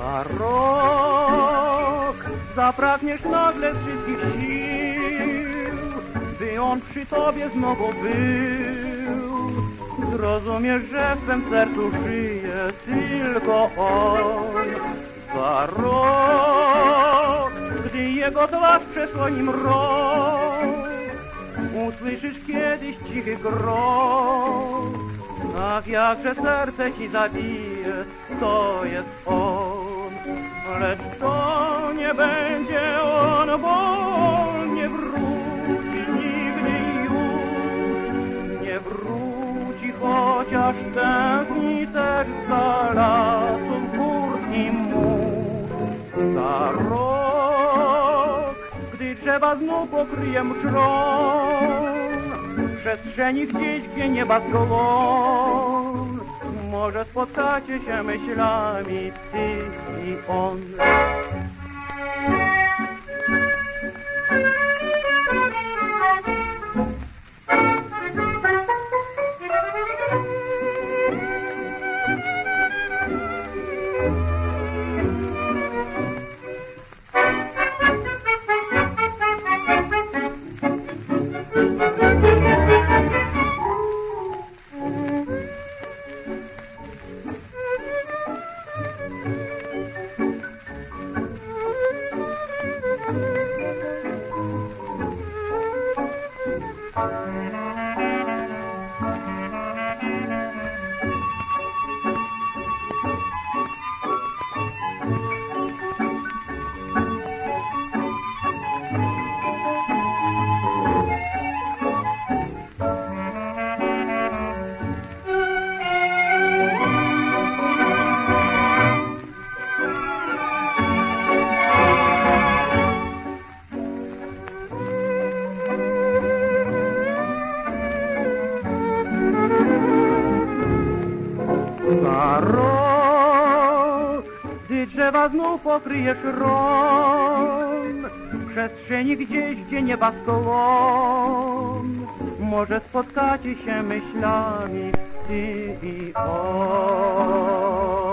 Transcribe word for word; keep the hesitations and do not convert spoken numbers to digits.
Za rok zapragniesz nagle z wszystkich sił, by on przy tobie znowu był. Zrozumiesz, że w twym sercu żyje tylko on. Za rok, gdy jego twarz przesłoni mrok, usłyszysz kiedyś cichy grot. Ach, jakże serce ci zabije, to jest on. Lecz to nie będzie on, bo on nie wróci nigdy już. Nie wróci, chociaż tęskni też za lasów gór i mórz. Za rok, gdy drzewa znów pokryje mszczą, przestrzeni gdzieś, gdzie nieba sklon, może spotkacie się myślami ty i on. Za rok, gdy drzewa znów pokryje szron, przestrzeni gdzieś, gdzie nieba sklon, może spotkacie się myślami ty i on.